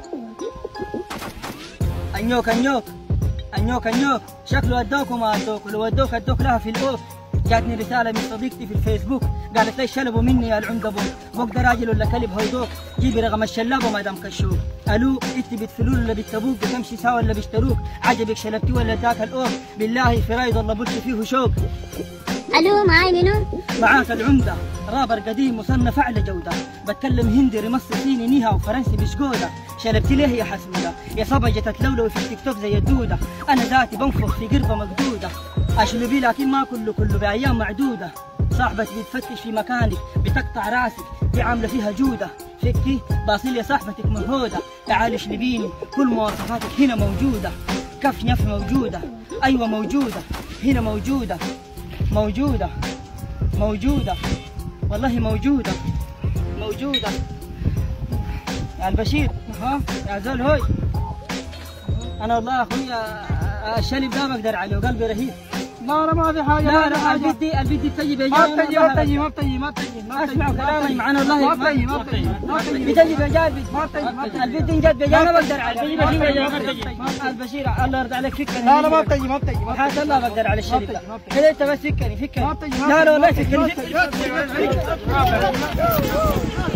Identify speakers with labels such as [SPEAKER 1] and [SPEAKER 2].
[SPEAKER 1] انيوك انيوك انيوك انيوك، شكله ودوك وما ودوك، ولو ودوك ادوك لها في الاوك. جاتني رسالة من صديقتي في الفيسبوك قالت لي شلبوا مني يا العنقبوك، بوك ده راجل ولا كلب هودوك، جيبي رقم الشلاب وما دام كشوك. الو انت بتفلول ولا بتبوك، بتمشي سوا ولا بيشتروك، عجبك شلبتي ولا اداك الاوك، بالله في رايد الله بلش فيه شوك.
[SPEAKER 2] الو معاي منو؟
[SPEAKER 1] معاك العمدة رابر قديم مصنف اعلى جودة، بتكلم هندي رمص صيني نيها وفرنسي بشقودة، شلبتي ليه يا حسودة يا صبجة تتلولو في التيك توك زي الدودة، انا ذاتي بنفخ في قربة مقدودة، اشلبي لكن ما كله بايام معدودة، صاحبتي بتفتش في مكانك بتقطع راسك، دي عاملة فيها جودة، فكي باصيل يا صاحبتك مهودة، تعالي اشلبيني كل مواصفاتك هنا موجودة، كف نف موجودة، ايوه موجودة هنا موجودة، موجودة موجودة والله موجودة موجودة يا البشير. ها يا زول هوي، أنا والله أخويا الشلب ده ما أقدر عليه وقلبي رهيب.
[SPEAKER 3] لا ما في حاجة.
[SPEAKER 1] لا البيدي تجي بيجي
[SPEAKER 3] ما بتجي
[SPEAKER 1] اسمع كلامي معانا والله
[SPEAKER 3] ما بتجي
[SPEAKER 1] بتجي بيجي البيدي إن جد بيجي أنا بقدر عليه. البشير الله يرضى عليك فكني.
[SPEAKER 3] لا ما بتجي
[SPEAKER 1] وحياة الله بقدر على الشلب ده كده، أنت بس فكني
[SPEAKER 3] ما بتجي.
[SPEAKER 1] لا والله فكني